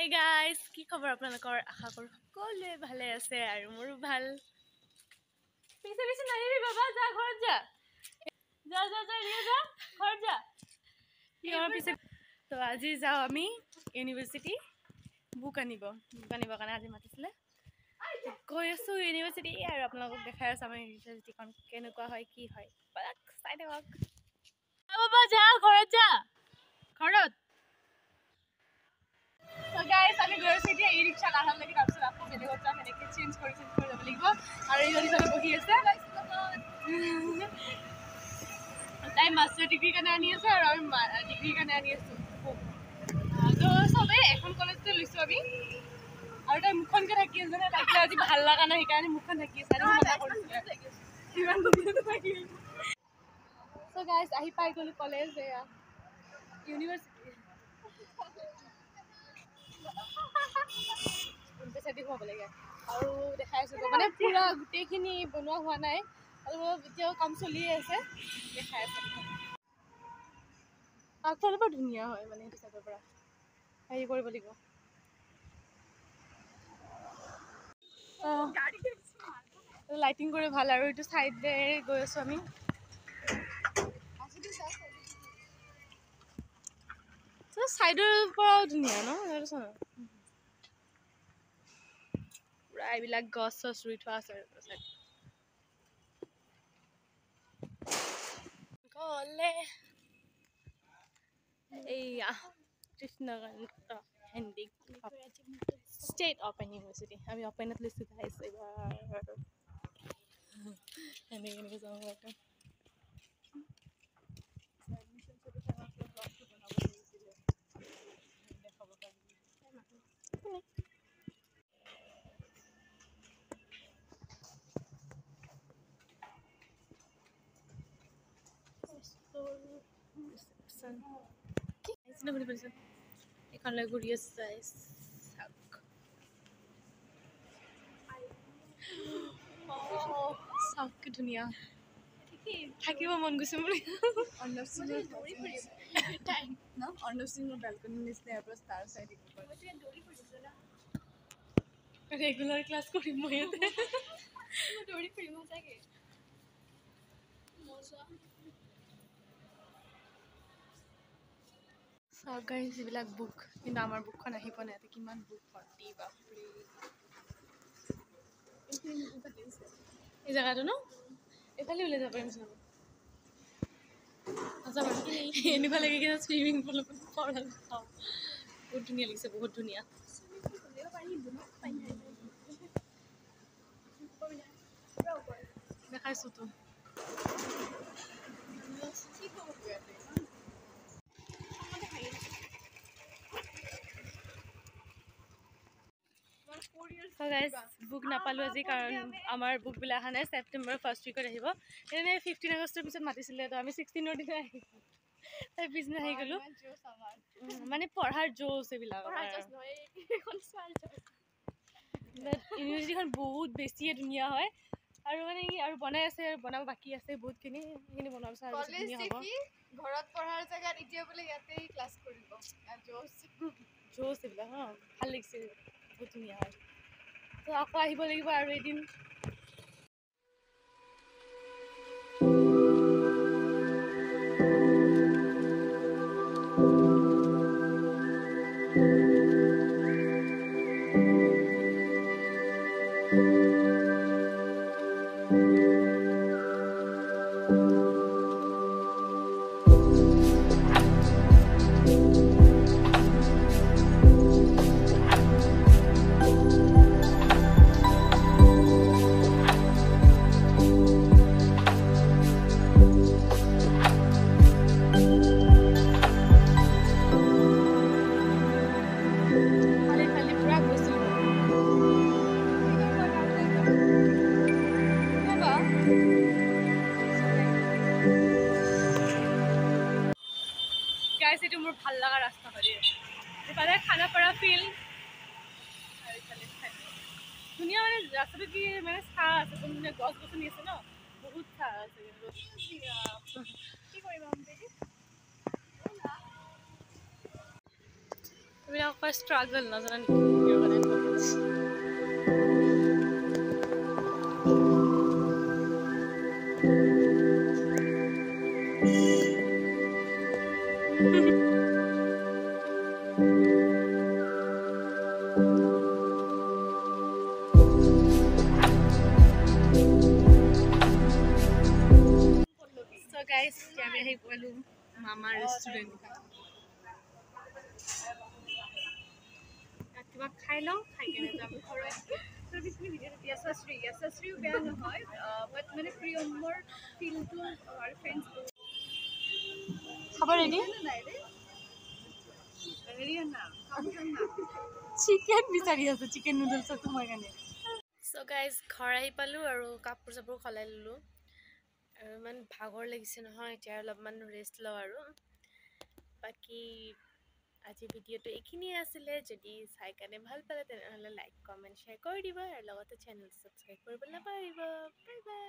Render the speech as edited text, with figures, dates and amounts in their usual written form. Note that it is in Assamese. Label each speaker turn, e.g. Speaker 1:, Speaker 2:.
Speaker 1: Hey guys, কি খবৰ আপোনালোকৰ? আশা কৰো সকলোৱে ভালে আছে আৰু মোৰো ভাল। পিছে পিছে নাহিবি বাবা, যা ঘৰত যা। যা যা যা নিয়ে যা, ঘৰত যা। ইয়াৰ পিছে তো আজি যাও আমি ইউনিভাৰ্চিটি বুক আনিব কাৰণে আজি মাতিছিলে। গৈ আছো ইউনিভাৰ্চিটি আৰু আপোনালোকক দেখাই আছো আমাৰ ইউনিভাৰ্চিটিখন কেনেকুৱা হয় কি হয়। চাই থাকক। বাবা যা ঘৰত যা, ঘৰত। So guys, আমি গৈ আছো এতিয়া ই-ৰিক্সা আহাম লাগি তাৰপিছত আকৌ বেলেগত যাম এনেকৈ চেঞ্জ কৰি যাব লাগিব আৰু ইহঁতি চবে বহি আছে। তাই মাষ্টাৰ ডিগ্ৰীৰ কাৰণে আনি আছে আৰু আমি ডিগ্ৰীৰ কাৰণে আনি আছো। তো চবে এখন কলেজতে লৈছো আমি আৰু তাই মুখখনকে থাকি আছে মানে তাইক আজি ভাল লগা নাই সেইকাৰণে মুখখন থাকি আছে আৰু মজা কৰিছে ইমান থাকি। So guys, আহি পাই গ'লো কলেজ এয়া ইউনিভাৰ্চিটি। আৰু দেখাই আছো মানে পুৰা গোটেইখিনি বনোৱা হোৱা নাই আৰু এতিয়াও কাম চলিয়ে আছে। দেখাই আছে আগফালৰ পৰা ধুনীয়া হয় মানে সেইটো চাইডৰ পৰা হেৰি কৰিব লাগিব। লাইটিং কৰি ভাল আৰু এইটো চাইডে গৈ আছো আমি। চাইডৰ পৰাও ধুনীয়া ন পুৰা এইবিলাক গছ চছ ৰুই থোৱা আছে। এইয়া কৃষ্ণকান্ত ষ্টেট অপেন ইউনিভাৰ্চিটি আমি অপেনত লৈছো গাইছ এইবাৰ এনেকৈ যাওঁ। এইখনলৈ ঘূৰি আছে চাওক কি ধুনীয়া থাকিব মন গৈছে মোৰ। ৰেগুলাৰ ক্লাছ কৰিম মই দৌৰি ফুৰিম সঁচাকে। চাওক গাইজ যিবিলাক বুক কিন্তু আমাৰ বুকখন আহি পোৱা নাই। ইয়াতে কিমান বুক ভৰ্তি বাপৰে। এই জেগাটো ন এইফালে ওলাই যাব পাৰিম চাব। এনেকুৱা লাগে কি চুইমিং পুলত বহুত ধুনীয়া লাগিছে বহুত ধুনীয়া। দেখাইছো তো বুক নাপালো আজি কাৰণ আমাৰ বুক বিলাক অহা নাই। ছেপ্টেম্বৰ ফাৰ্ষ্ট উইকত আহিব। এনে 15 আগষ্টৰ পিছত মাতিছিলে তো আমি 16ৰ দিনা আহিছো। তাৰ পিছদিনা আহি গ'লো মানে পঢ়াৰ জোচ এইবিলাক। ইউনিভাৰ্চিটিখন বহুত বেছিয়ে ধুনীয়া হয় আৰু মানে কি আৰু বনাই আছে আৰু বনাব বাকী আছে বহুতখিনি। সেইখিনি বনোৱাৰ পিছত ঘৰত পঢ়াৰ জেগাত এতিয়া বোলে ইয়াতেই ক্লাছ কৰিব। জোচ এইবিলাক ভাল লাগিছে বহুত ধুনীয়া হয়। তো আকৌ আহিব লাগিব আৰু এদিন। এইটো মোৰ ভাল লগা ৰাস্তা হয়। এইফালে খানাপাৰা ফিল্ড আৰু এইফালে ধুনীয়া মানে ৰাস্তাটো কি মানে চাহ আছে মানে গছ গছনি আছে ন বহুত চাহ আছে। কি কৰিবা এইবিলাক ষ্ট্ৰাগল নাজানা নেকি? So guys, kami ahi palu mama restaurant. কিবা খাই লওঁ খাই কেনে যাম ঘৰত তো বেছি ভিডিঅ' ইয়াছাশ্ৰীও বেয়া নহয় বাট মানে প্ৰিয়মৰ ফিলটো আমাৰ ফ্ৰেণ্ডছ খাব ৰেডি চিকেন বিচাৰি আছে চিকেন নুডলছৰ তোমাৰ কাৰণে চ' গাইজ ঘৰ আহি পালোঁ আৰু কাপোৰ চাপোৰ সলাই ল'লোঁ আৰু ইমান ভাগৰ লাগিছে নহয় এতিয়া অলপমান ৰেষ্ট লওঁ আৰু বাকী আজি ভিডিঅ'টো এইখিনিয়ে আছিলে যদি চাই কাৰণে ভাল পালে তেনেহ'লে লাইক কমেণ্ট শ্বেয়াৰ কৰি দিব আৰু লগতে চেনেলটো ছাবস্ক্ৰাইব কৰিবলৈ নাপাহৰিব বাই বাই